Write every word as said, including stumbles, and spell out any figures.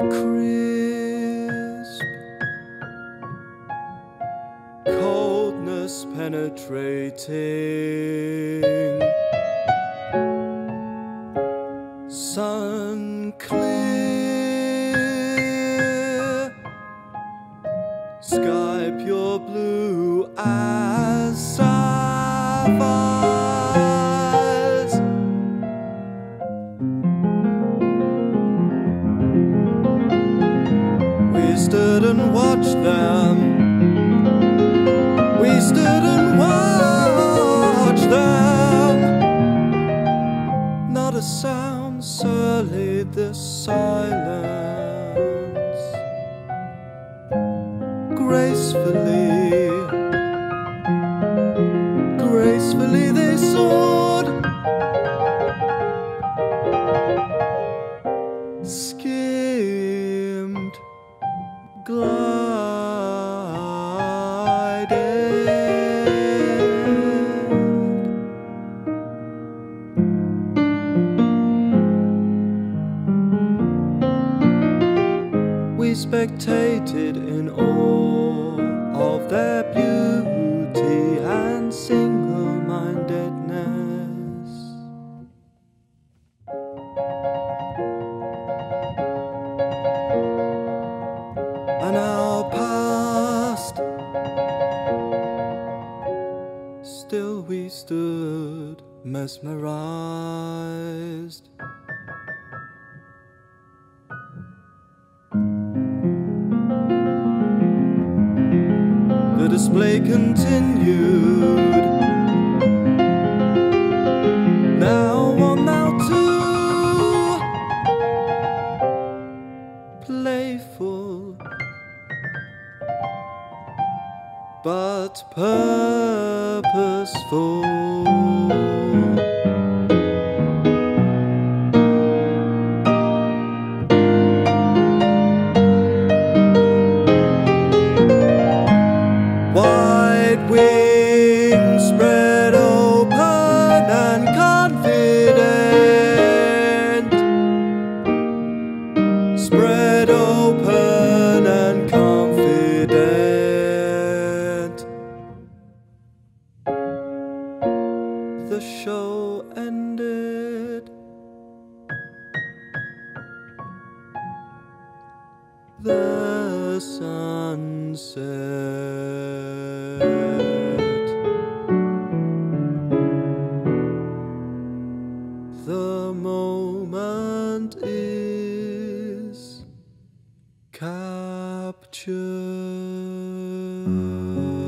crisp, coldness penetrating, sun clear, sky pure blue as sapphires. We stood and watched them. We stood and watched them. Not a sound sullied the silence. Gracefully, gracefully they soared, skimmed, glided. We spectated in awe of their beauty and single-mindedness. An hour passed, still we stood mesmerized. The display continued. Now one, now two, playful but purposeful. Wide wings spread open and confident, spread open and confident. The show ended. The sun set. The moment is captured.